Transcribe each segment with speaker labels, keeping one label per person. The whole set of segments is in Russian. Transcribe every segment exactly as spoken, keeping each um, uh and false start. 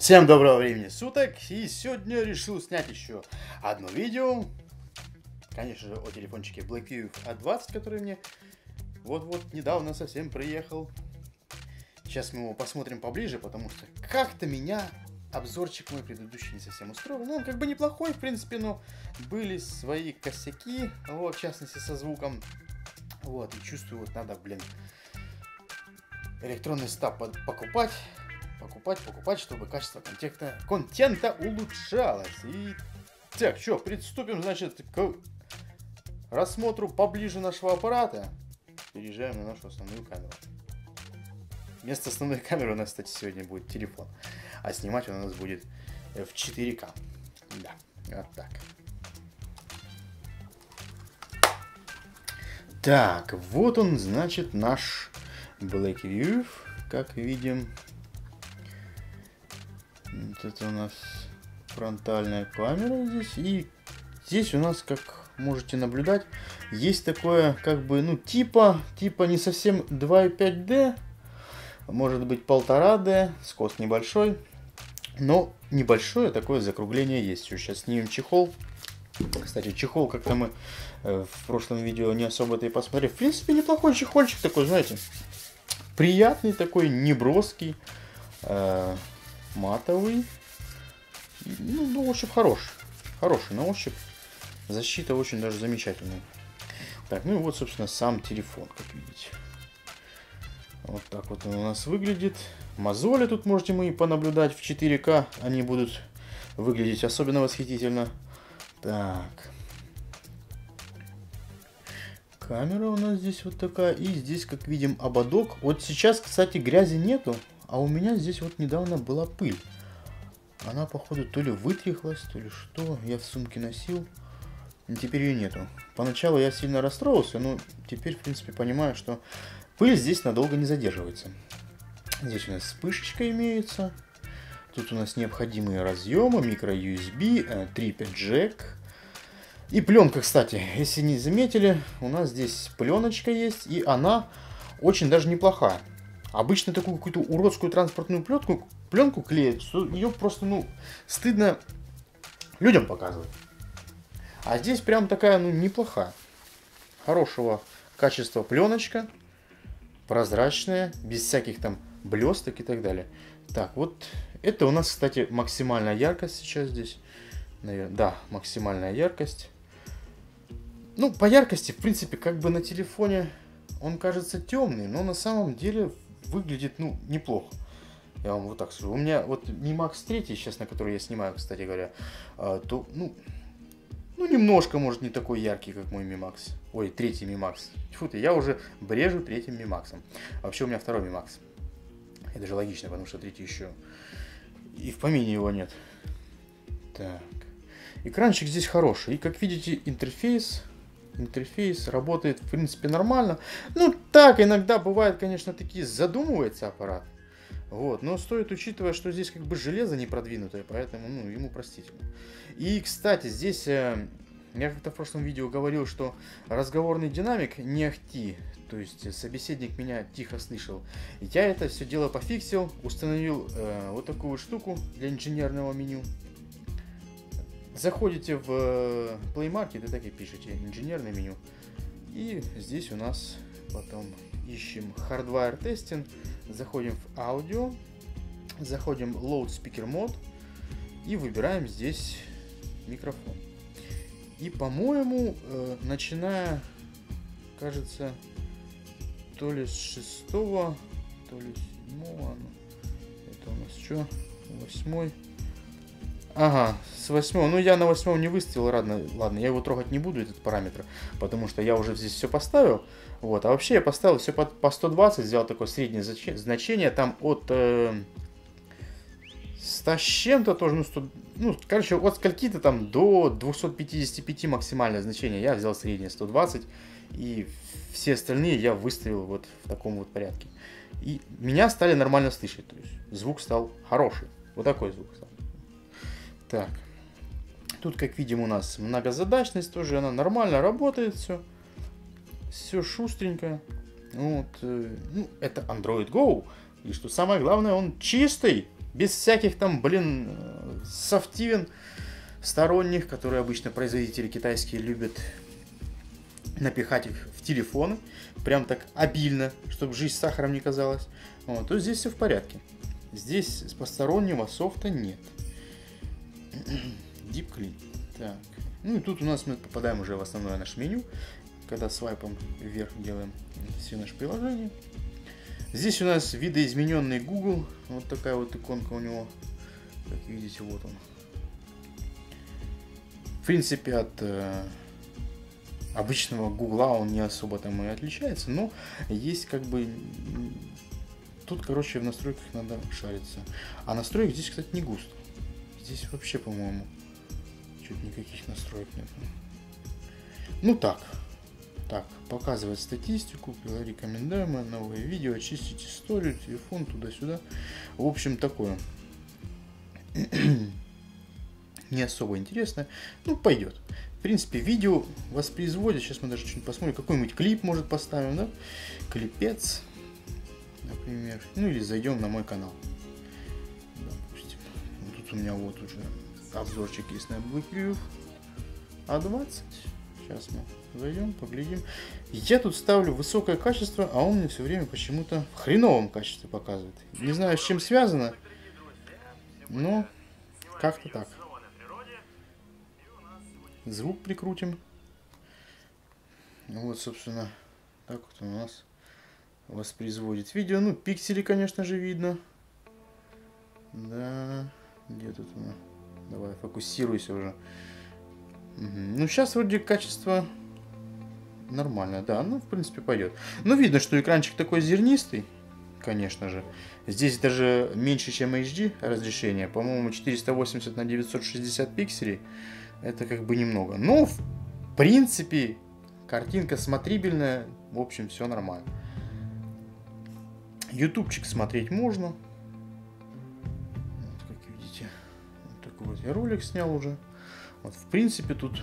Speaker 1: Всем доброго времени суток, и сегодня решил снять еще одно видео, конечно же, о телефончике Blackview а двадцать, который мне вот-вот недавно совсем приехал. Сейчас мы его посмотрим поближе, потому что как-то меня обзорчик мой предыдущий не совсем устроил. Ну, он как бы неплохой, в принципе, но были свои косяки, вот, в частности, со звуком. Вот, и чувствую, вот надо, блин, электронный стаб покупать. Покупать, покупать, чтобы качество контента, контента улучшалось. И так, что, приступим, значит, к рассмотру поближе нашего аппарата. Переезжаем на нашу основную камеру. Вместо основной камеры у нас, кстати, сегодня будет телефон. А снимать он у нас будет в четыре ка. Да, вот так. Так, вот он, значит, наш Blackview, как видим. Вот это у нас фронтальная камера здесь. И здесь у нас, как можете наблюдать, есть такое, как бы, ну, типа, типа не совсем два и пять дэ. Может быть полтора дэ, скос небольшой. Но небольшое такое закругление есть. Сейчас снимем чехол. Кстати, чехол как-то мы в прошлом видео не особо-то и посмотрели. В принципе, неплохой чехольчик такой, знаете. Приятный такой, неброский. Э матовый. Ну, ну, в общем, хороший. Хороший на ощупь. Защита очень даже замечательная. Так, ну и вот, собственно, сам телефон, как видите. Вот так вот он у нас выглядит. Мозоли тут можете мы понаблюдать в четыре ка. Они будут выглядеть особенно восхитительно. Так. Камера у нас здесь вот такая. И здесь, как видим, ободок. Вот сейчас, кстати, грязи нету. А у меня здесь вот недавно была пыль. Она, походу, то ли вытряхлась, то ли что. Я в сумке носил. И теперь ее нету. Поначалу я сильно расстроился, но теперь, в принципе, понимаю, что пыль здесь надолго не задерживается. Здесь у нас вспышечка имеется. Тут у нас необходимые разъемы, микро-ю эс би, три пять джек. И пленка, кстати, если не заметили, у нас здесь пленочка есть, и она очень даже неплохая. Обычно такую какую-то уродскую транспортную пленку, пленку клеят, что ее просто, ну, стыдно людям показывать. А здесь прям такая, ну, неплохая. Хорошего качества пленочка. Прозрачная, без всяких там блесток и так далее. Так, вот это у нас, кстати, максимальная яркость сейчас здесь. Наверное, да, максимальная яркость. Ну, по яркости, в принципе, как бы на телефоне он кажется темный, но на самом деле выглядит, ну, неплохо. Я вам вот так скажу. У меня вот ми макс три, сейчас на который я снимаю, кстати говоря, то, ну, ну, немножко, может, не такой яркий, как мой ми макс. Ой, третий ми макс. Тьфу ты, я уже брежу третьим ми максом. Вообще у меня второй ми макс. Это же логично, потому что третий еще и в помине его нет. Так. Экранчик здесь хороший. И, как видите, интерфейс... Интерфейс работает, в принципе, нормально. Ну, так, иногда бывает, конечно, такие, задумывается аппарат. Вот, но стоит учитывать, что здесь как бы железо не продвинутое, поэтому, ну, ему простительно. И, кстати, здесь, э, я как-то в прошлом видео говорил, что разговорный динамик не ахти. То есть, собеседник меня тихо слышал. И я это все дело пофиксил, установил э, вот такую вот штуку для инженерного меню. Заходите в Play Market и так и пишите инженерное меню. И здесь у нас потом ищем Hardware Testing. Заходим в аудио. Заходим в Loud Speaker Mode. И выбираем здесь микрофон. И, по-моему, э, начиная, кажется, то ли с шестого, то ли с седьмого. Это у нас что? Восьмой. Ага, с восьмого. Ну, я на восьмом не выставил, ладно, ладно, я его трогать не буду, этот параметр, потому что я уже здесь все поставил. Вот, а вообще я поставил все по, по сто двадцать, взял такое среднее значение, там от э, ста с чем-то тоже, ну, сто, ну, короче, от скольки-то там до двухсот пятидесяти пяти максимальное значение, я взял среднее сто двадцать, и все остальные я выставил вот в таком вот порядке. И меня стали нормально слышать, то есть звук стал хороший, вот такой звук стал. Так, тут, как видим, у нас многозадачность тоже, она нормально работает, все, все шустренько. Вот, э, ну, это Android Go, и что самое главное, он чистый, Без всяких там, блин, софтивен сторонних, которые обычно производители китайские любят напихать их в телефоны, прям так обильно, чтобы жизнь сахаром не казалась, вот, то здесь все в порядке. Здесь постороннего софта нет. Deep Clean. Так. Ну и тут у нас мы попадаем уже в основное наше меню, когда свайпом вверх делаем все наши приложения. Здесь у нас видоизмененный Google. Вот такая вот иконка у него. Как видите, вот он. В принципе, от э, обычного Гугла он не особо там и отличается, но есть как бы... Тут, короче, в настройках надо шариться. А настроек здесь, кстати, не густо. Здесь вообще, по-моему, чуть никаких настроек нет. Ну так. Так, показывать статистику, рекомендуемое, новые видео, очистить историю, телефон, туда-сюда. В общем, такое. Не особо интересно. Ну, пойдет. В принципе, видео воспроизводит. Сейчас мы даже что-нибудь посмотрим. Какой-нибудь клип, может, поставим, да? Клипец, например. Ну, или зайдем на мой канал. Допустим. Тут у меня вот уже обзорчик есть на Blackview а двадцать. Сейчас мы зайдем, поглядим. Я тут ставлю высокое качество, а он мне все время почему-то в хреновом качестве показывает. Не знаю, с чем связано, но как-то так. Звук прикрутим. Вот, собственно, так вот у нас воспроизводит видео. Ну, пиксели, конечно же, видно. Да, где тут она? Давай, фокусируйся уже. Угу. Ну, сейчас вроде качество нормальное, да, ну, в принципе, пойдет. Но видно, что экранчик такой зернистый, конечно же. Здесь даже меньше, чем эйч ди разрешение. По-моему, четыреста восемьдесят на девятьсот шестьдесят пикселей. Это как бы немного. Но, в принципе, картинка смотрибельная. В общем, все нормально. Ютубчик смотреть можно. Вот, как видите, вот такой вот я ролик снял уже. Вот, в принципе, тут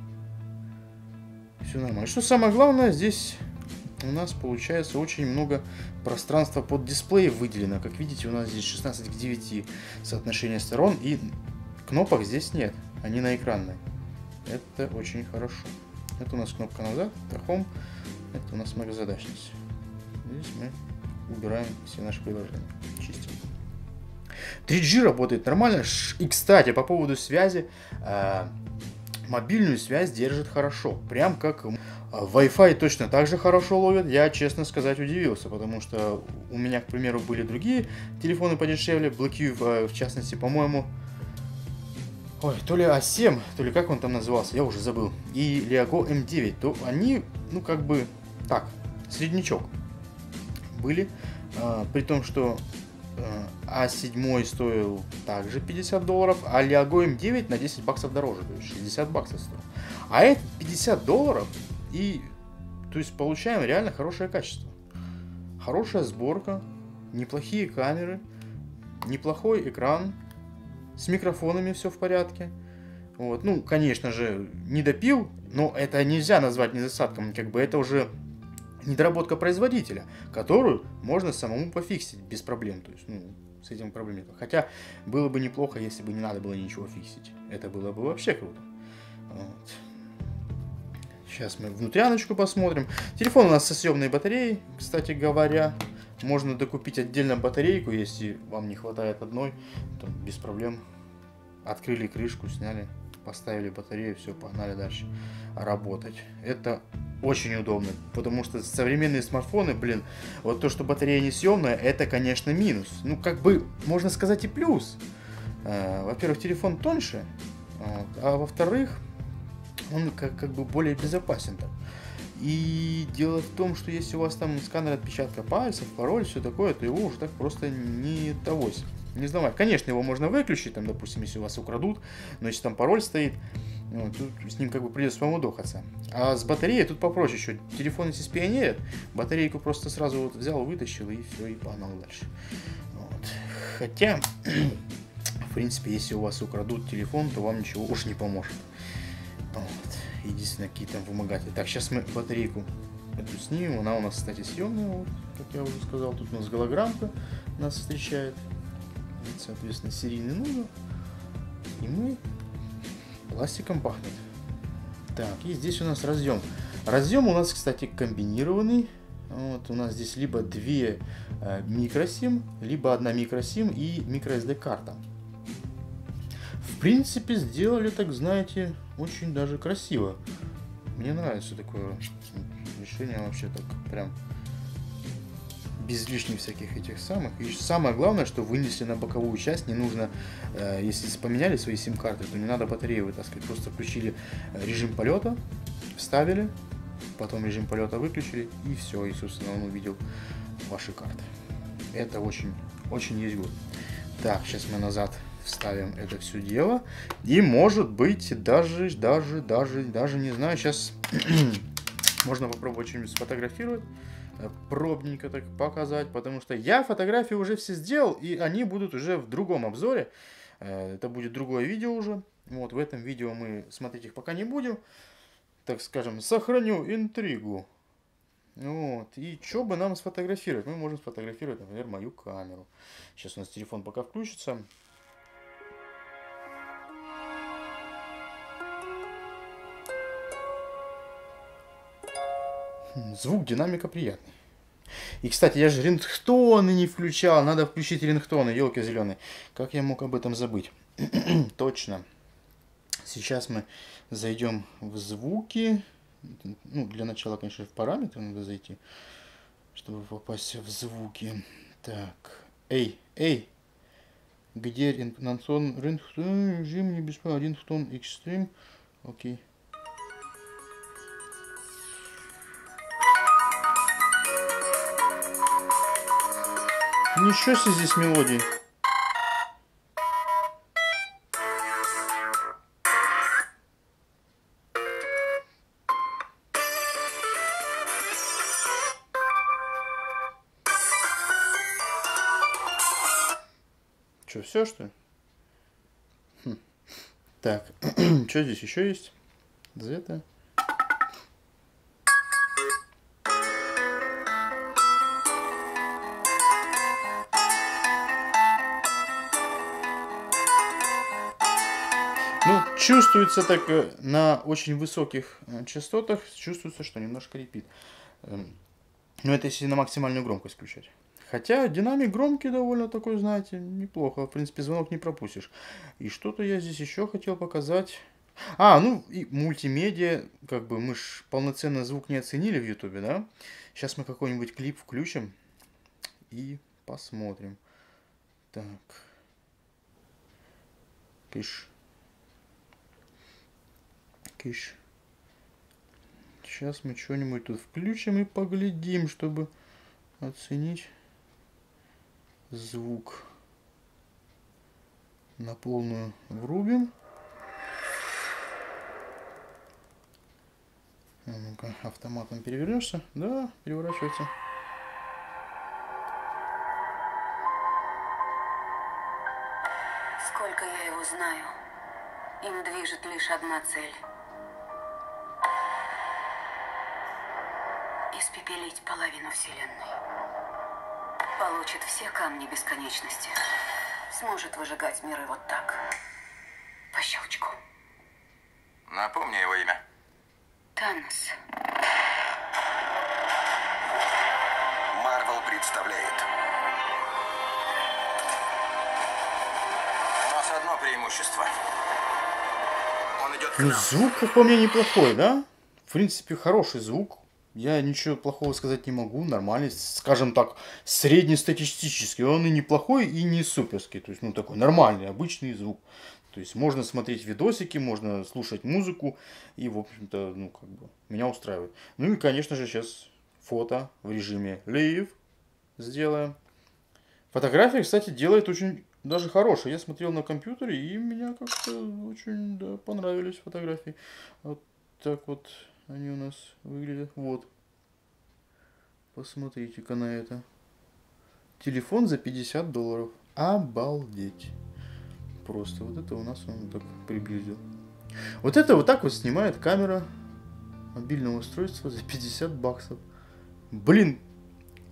Speaker 1: все нормально. Что самое главное, здесь у нас получается очень много пространства под дисплей выделено. Как видите, у нас здесь шестнадцать к девяти соотношение сторон, и кнопок здесь нет. Они на экранной. Это очень хорошо. Это у нас кнопка назад, это Home, это у нас многозадачность. Здесь мы убираем все наши приложения. Чистим. три джи работает нормально. И, кстати, по поводу связи, э, мобильную связь держит хорошо. Прям как Wi-Fi точно так же хорошо ловит. Я, честно сказать, удивился, потому что у меня, к примеру, были другие телефоны подешевле. Blackview, в частности, по-моему, ой, то ли а семь, то ли как он там назывался, я уже забыл. И Liago эм девять, то они, ну, как бы, так, среднячок были. Э, при том, что а семь стоил также пятьдесят долларов, а Liago эм девять на десять баксов дороже, то есть шестьдесят баксов стоил. А это пятьдесят долларов, и то есть получаем реально хорошее качество. Хорошая сборка, неплохие камеры, неплохой экран, с микрофонами все в порядке. Вот. Ну, конечно же, не допил, но это нельзя назвать недостатком, как бы это уже недоработка производителя, которую можно самому пофиксить без проблем. То есть, ну, с этим проблем нет. Хотя было бы неплохо, если бы не надо было ничего фиксить. Это было бы вообще круто. Вот. Сейчас мы внутряночку посмотрим. Телефон у нас со съемной батареей, кстати говоря. Можно докупить отдельно батарейку, если вам не хватает одной, то без проблем. Открыли крышку, сняли, поставили батарею, все, погнали дальше работать. Это очень удобно, потому что современные смартфоны, блин, вот то, что батарея несъемная, это, конечно, минус. Ну, как бы, можно сказать, и плюс. Во-первых, телефон тоньше, а во-вторых, он как, как бы более безопасен там. И дело в том, что если у вас там сканер отпечатка пальцев, пароль, все такое, то его уже так просто не довозят. Не сдавать. Конечно, его можно выключить, там, допустим, если у вас украдут, но если там пароль стоит, ну, тут с ним как бы придется помудохаться. А с батареей тут попроще еще. Телефон, если спионерит, батарейку просто сразу вот взял, вытащил и все, и погнал дальше. Вот. Хотя, в принципе, если у вас украдут телефон, то вам ничего уж не поможет. Вот. Единственное, какие там вымогатели. Так, сейчас мы батарейку эту снимем. Она у нас, кстати, съемная, вот, как я уже сказал. Тут у нас голограммка нас встречает. Соответственно, серийный номер. И мы пластиком пахнет. Так, и здесь у нас разъем. Разъем у нас, кстати, комбинированный. Вот, у нас здесь либо две э, микросим, либо одна микросим и microSD карта. В принципе, сделали, так знаете, очень даже красиво. Мне нравится такое решение вообще, так прям без лишних всяких этих самых. И самое главное, что вынесли на боковую часть, не нужно, э, если поменяли свои сим-карты, то не надо батарею вытаскивать. Просто включили режим полета, вставили, потом режим полета выключили, и все, и, собственно, он увидел ваши карты. Это очень, очень есть гуд. Так, сейчас мы назад вставим это все дело. И, может быть, даже, даже, даже, даже, не знаю, сейчас можно попробовать что-нибудь сфотографировать, пробненько так показать, потому что я фотографии уже все сделал, и они будут уже в другом обзоре. Это будет другое видео уже. Вот, в этом видео мы смотреть их пока не будем. Так скажем, сохраню интригу. Вот. И что бы нам сфотографировать? Мы можем сфотографировать, например, мою камеру. Сейчас у нас телефон пока включится. Звук динамика приятный. И, кстати, я же рингтоны не включал. Надо включить рингтоны, елки зеленые. Как я мог об этом забыть? Точно. Сейчас мы зайдем в звуки. Ну, для начала, конечно, в параметры надо зайти, чтобы попасть в звуки. Так. Эй, эй. Где рингтон? Рингтон режим не бесплатный. Рингтон экстрим. Окей. Ничего себе здесь мелодии. Что, все, что ли? Хм. Так, что здесь еще есть? Z. Ну, чувствуется так на очень высоких частотах, чувствуется, что немножко репит. Но это если на максимальную громкость включать. Хотя динамик громкий довольно такой, знаете, неплохо. В принципе, звонок не пропустишь. И что-то я здесь еще хотел показать. А, ну и мультимедиа, как бы мы ж полноценно звук не оценили в ютубе, да? Сейчас мы какой-нибудь клип включим и посмотрим. Так. Кыш. Кыш. Сейчас мы что-нибудь тут включим и поглядим, чтобы оценить звук. На полную врубим. А ну-ка, автоматом перевернешься? Да, переворачивается.
Speaker 2: Сколько я его знаю, им движет лишь одна цель. Испепелить половину Вселенной. Получит все камни бесконечности. Сможет выжигать миры вот так. По щелчку.
Speaker 3: Напомни его имя.
Speaker 2: Танос.
Speaker 3: Марвел представляет. У нас одно преимущество. Он идет к
Speaker 1: Ну,
Speaker 3: нам.
Speaker 1: звук, как по мне, неплохой, да? В принципе, хороший звук. Я ничего плохого сказать не могу. Нормальный, скажем так, среднестатистический. Он и неплохой, и не суперский. То есть, ну, такой нормальный, обычный звук. То есть, можно смотреть видосики, можно слушать музыку. И, в общем-то, ну, как бы, меня устраивает. Ну, и, конечно же, сейчас фото в режиме Live сделаем. Фотография, кстати, делает очень даже хорошие. Я смотрел на компьютере, и меня как-то очень, да, понравились фотографии. Вот так вот они у нас выглядят. Вот. Посмотрите-ка на это. Телефон за пятьдесят долларов. Обалдеть. Просто вот это у нас он так приблизил. Вот это вот так вот снимает камера мобильного устройства за пятьдесят баксов. Блин,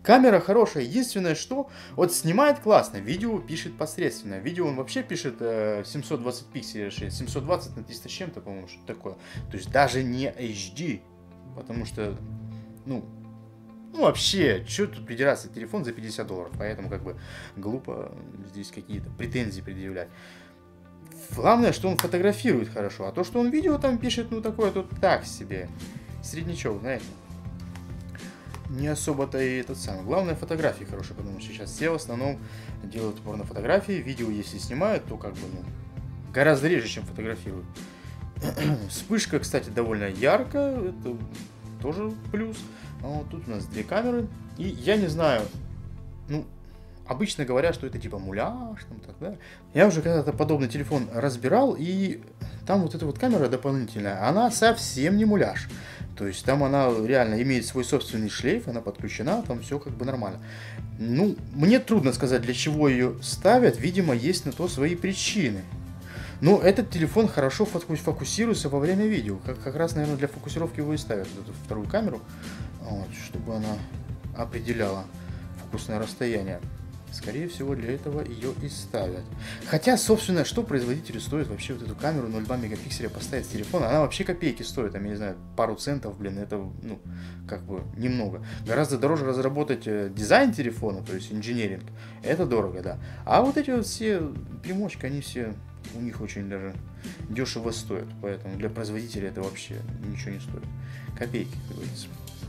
Speaker 1: Камера хорошая, единственное, что вот снимает классно, видео пишет посредственно. Видео он вообще пишет э, семьсот двадцать пикселей, семьсот двадцать на триста с чем-то, по-моему, что такое. То есть даже не эйч ди, потому что, ну, ну вообще, что тут придираться, телефон за пятьдесят долларов, поэтому как бы глупо здесь какие-то претензии предъявлять. Главное, что он фотографирует хорошо, а то, что он видео там пишет, ну такое тут так себе, среднячок, знаете. Не особо-то и этот самый. Главное, фотографии хорошие, потому что сейчас все в основном делают упор на фотографии. Видео, если снимают, то как бы, ну, гораздо реже, чем фотографируют. Вспышка, кстати, довольно яркая, это тоже плюс. А вот тут у нас две камеры. И я не знаю, ну, обычно говорят, что это типа муляж, там, так далее. Я уже когда-то подобный телефон разбирал, и там вот эта вот камера дополнительная, она совсем не муляж. То есть там она реально имеет свой собственный шлейф, она подключена, там все как бы нормально. Ну, мне трудно сказать, для чего ее ставят, видимо, есть на то свои причины. Но этот телефон хорошо фокусируется во время видео, как, как раз, наверное, для фокусировки его и ставят, эту вторую камеру, вот, чтобы она определяла фокусное расстояние. Скорее всего, для этого ее и ставят. Хотя, собственно, что производителю стоит вообще вот эту камеру ноль целых два мегапикселя поставить с телефона? Она вообще копейки стоит, там, я не знаю, пару центов, блин, это, ну, как бы, немного. Гораздо дороже разработать дизайн телефона, то есть инженеринг. Это дорого, да. А вот эти вот все примочки, они все, у них очень даже дешево стоят. Поэтому для производителя это вообще ничего не стоит. Копейки, как говорится.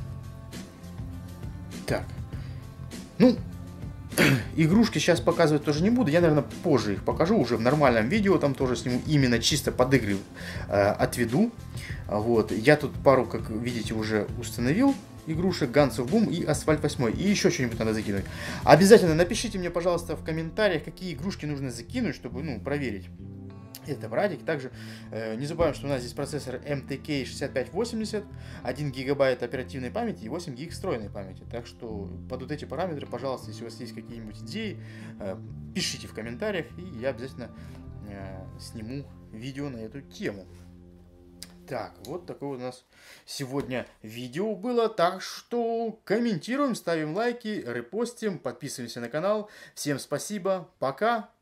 Speaker 1: Так. Ну, игрушки сейчас показывать тоже не буду, я, наверное, позже их покажу, уже в нормальном видео, там тоже сниму, именно чисто под игры э, отведу. Вот. Я тут пару, как видите, уже установил игрушек, Guns of Boom и Асфальт восемь, и еще что-нибудь надо закинуть. Обязательно напишите мне, пожалуйста, в комментариях, какие игрушки нужно закинуть, чтобы, ну, проверить. Это братик. Также э, не забываем, что у нас здесь процессор эм тэ кей шестьдесят пять восемьдесят, один гигабайт оперативной памяти и восемь гиг встроенной памяти. Так что под вот эти параметры, пожалуйста, если у вас есть какие-нибудь идеи, э, пишите в комментариях, и я обязательно э, сниму видео на эту тему. Так, вот такое у нас сегодня видео было. Так что комментируем, ставим лайки, репостим, подписываемся на канал. Всем спасибо, пока!